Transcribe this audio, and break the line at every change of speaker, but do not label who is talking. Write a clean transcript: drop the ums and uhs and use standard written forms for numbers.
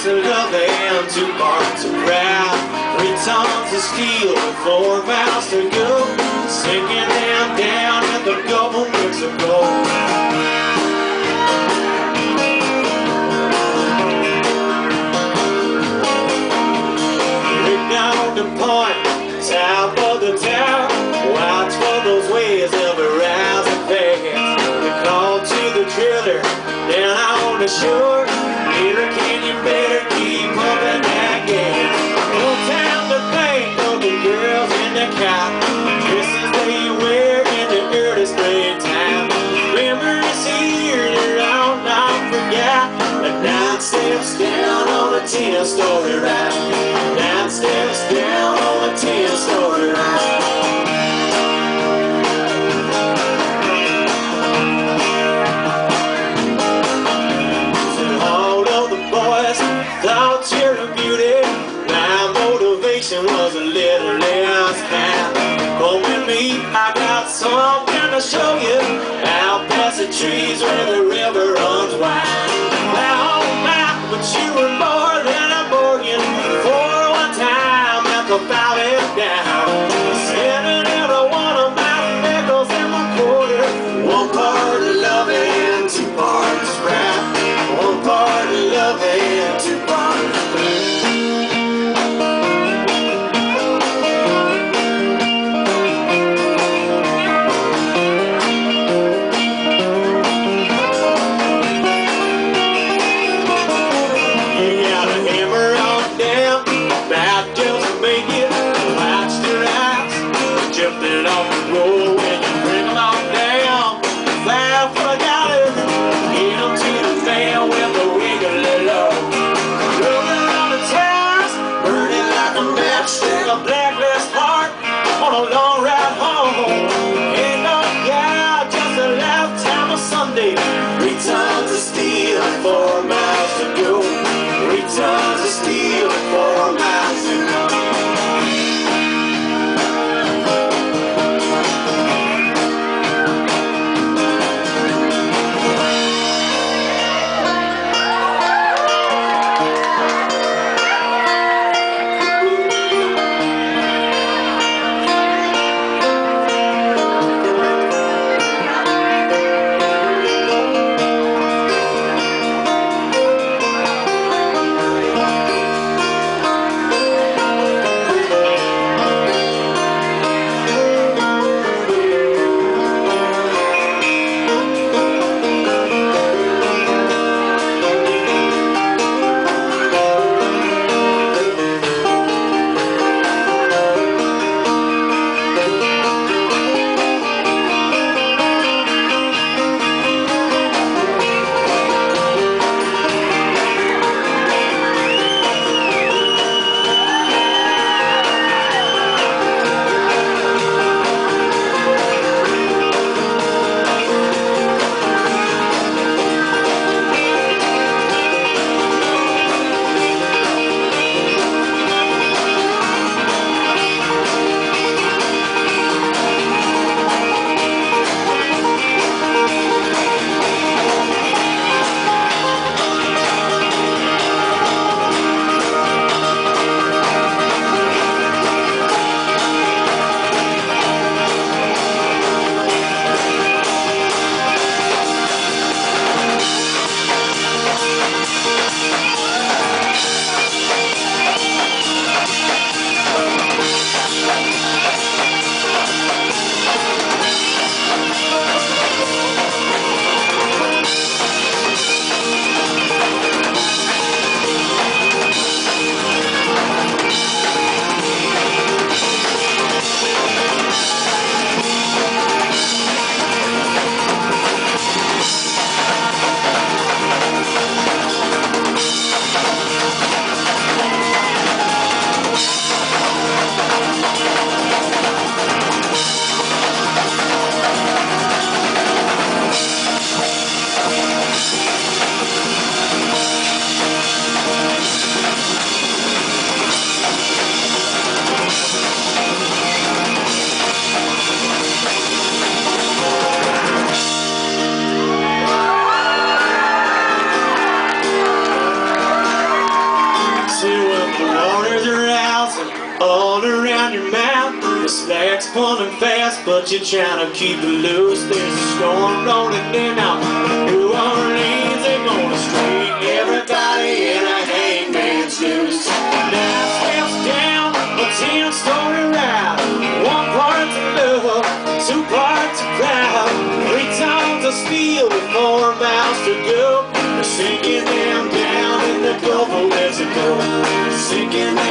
of love and 2 parts of wrath. 3 tons of steel and 4 miles to go. Sinking them down in the Gulf of Mexico. Down the point, top of the tower, watch for those waves of a rising fast. We called to the trailer down on the shore. Hurricane, you better keep pumping that gas. No time to think of the girls in the car, dresses they wear in the early springtime. Memories here, they're all not forgot. The 9 steps down on a 10-story ride. 9 steps down on a 10-story ride. Said all of the boys thought you're a beauty. My motivation was a little less kind. Come with me, I got something to show you. Out past the trees where the river runs wide. Now, but you were more than a bargain for one time after 5 is down. Spending every one of my nickels in my quarter. 1 part of love and 2 parts wrath. 1 part of love and 2 parts wrath. Sunday, 3 tons of steel and 4 miles to go. 3 tons of steel. all around your mouth. The slack's pulling fast, but you're trying to keep it loose. There's a storm rolling in now. New Orleans, they're gonna street everybody in a hangman's noose. Now steps down a 10-story ride. 1 part to love, 2 parts to proud. 3 tons of steel with 4 miles to go. They're sinking them down in the Gulf of Mexico. Sinking